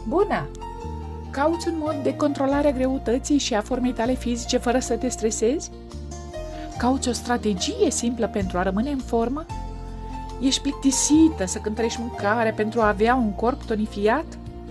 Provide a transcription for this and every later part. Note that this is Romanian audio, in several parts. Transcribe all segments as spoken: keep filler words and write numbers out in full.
Bună! Cauți un mod de controlare a greutății și a formei tale fizice fără să te stresezi? Cauți o strategie simplă pentru a rămâne în formă? Ești plictisită să cântărești mâncare pentru a avea un corp tonifiat?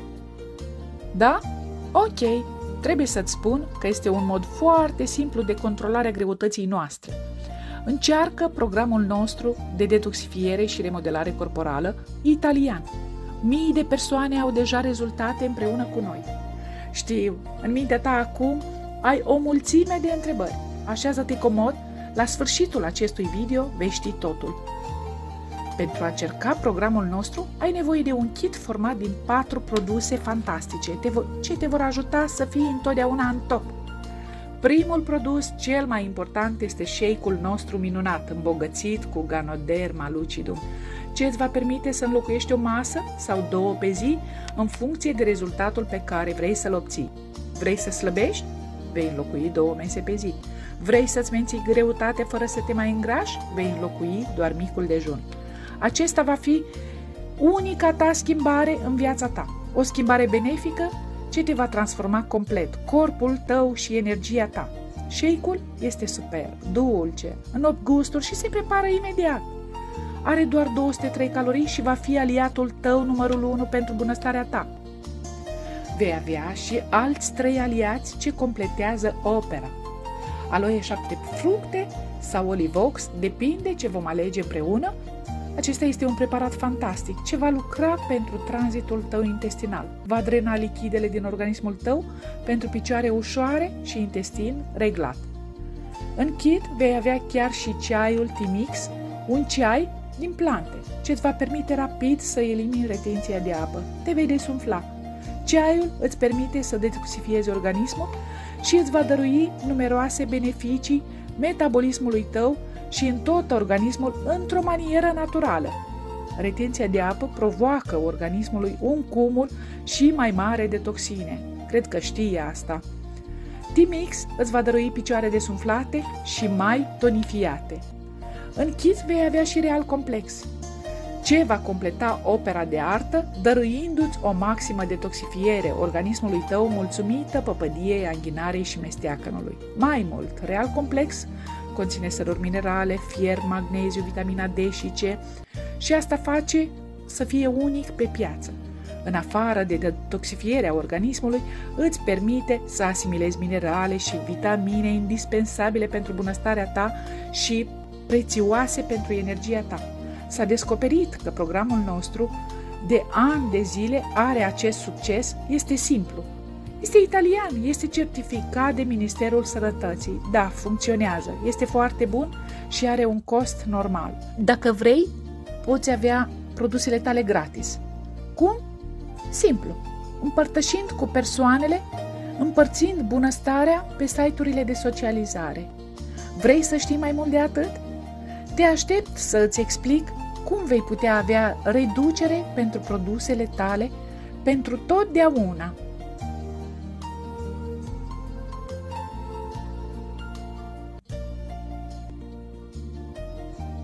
Da? Ok, trebuie să-ți spun că este un mod foarte simplu de controlare a greutății noastre. Încearcă programul nostru de detoxifiere și remodelare corporală italian. Mii de persoane au deja rezultate împreună cu noi. Știu, în mintea ta acum ai o mulțime de întrebări. Așează-te comod, la sfârșitul acestui video vei ști totul. Pentru a cerca programul nostru, ai nevoie de un kit format din patru produse fantastice, ce te vor ajuta să fii întotdeauna în top. Primul produs, cel mai important, este shake-ul nostru minunat, îmbogățit cu Ganoderma lucidum, ce îți va permite să înlocuiești o masă sau două pe zi în funcție de rezultatul pe care vrei să-l obții. Vrei să slăbești? Vei înlocui două mese pe zi. Vrei să-ți menții greutate fără să te mai îngrași? Vei înlocui doar micul dejun. Acesta va fi unica ta schimbare în viața ta. O schimbare benefică ce te va transforma complet, corpul tău și energia ta. Shake-ul este super, dulce, în opt gusturi și se prepară imediat. Are doar două sute trei calorii și va fi aliatul tău numărul unu pentru bunăstarea ta. Vei avea și alți trei aliați ce completează opera. Aloe șapte fructe sau Olivox, depinde ce vom alege împreună. Acesta este un preparat fantastic ce va lucra pentru tranzitul tău intestinal. Va drena lichidele din organismul tău pentru picioare ușoare și intestin reglat. În kit vei avea chiar și ceaiul T-Mix, un ceai din plante, ce îți va permite rapid să elimini retenția de apă. Te vei desumfla. Ceaiul îți permite să detoxifiezi organismul și îți va dărui numeroase beneficii metabolismului tău și în tot organismul într-o manieră naturală. Retenția de apă provoacă organismului un cumul și mai mare de toxine. Cred că știi asta. T-Mix îți va dărui picioare desumflate și mai tonifiate. În kit vei avea și Real Complex, ce va completa opera de artă, dăruindu-ți o maximă detoxifiere organismului tău mulțumită păpădiei, anghinarei și mesteacănului. Mai mult, Real Complex conține săruri minerale, fier, magneziu, vitamina D și C și asta face să fie unic pe piață. În afară de detoxifierea organismului, îți permite să asimilezi minerale și vitamine indispensabile pentru bunăstarea ta și prețioase pentru energia ta. S-a descoperit că programul nostru de ani de zile are acest succes, este simplu. Este italian, este certificat de Ministerul Sănătății. Da, funcționează, este foarte bun și are un cost normal. Dacă vrei, poți avea produsele tale gratis. Cum? Simplu, împărtășind cu persoanele, împărțind bunăstarea pe site-urile de socializare. Vrei să știi mai mult de atât? Te aștept să îți explic cum vei putea avea reducere pentru produsele tale pentru totdeauna.